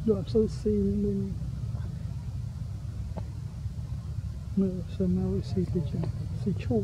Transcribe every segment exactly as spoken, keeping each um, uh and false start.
Đoạn sơ xin lên nửa sơ mau xì thì chẳng xì chua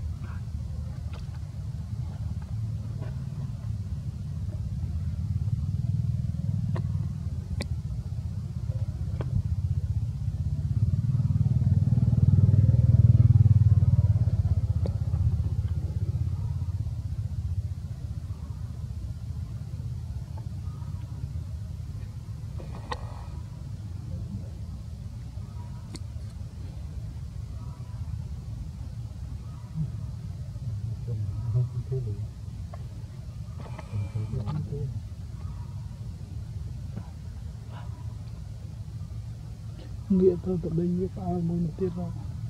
nghĩa tôi tập bên với ai muốn tiết ra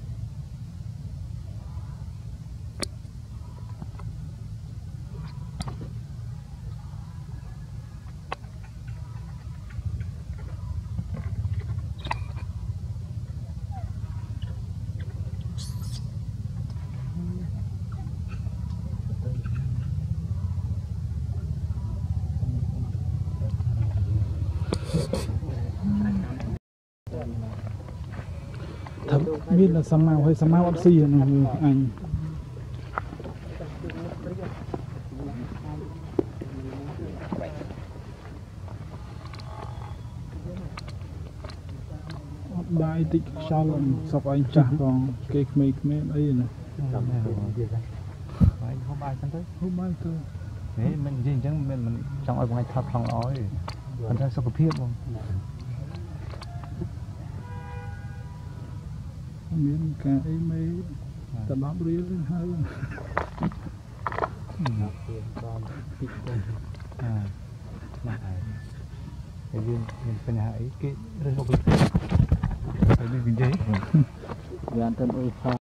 thậm biết là sao màu hay sao màu ăn xì anh bài tích sao lần sọc anh chả còn cái mấy mấy ấy này không bài chân tới không bài thôi đấy mình gì chẳng mình mình trong ở ngoài thập thằng ói mình thấy sao có phiếp không miếng cái mấy tận bám riết hay à cái gì mình phải hãy cái rất là cái gì cái gì vậy? Gan thân ơi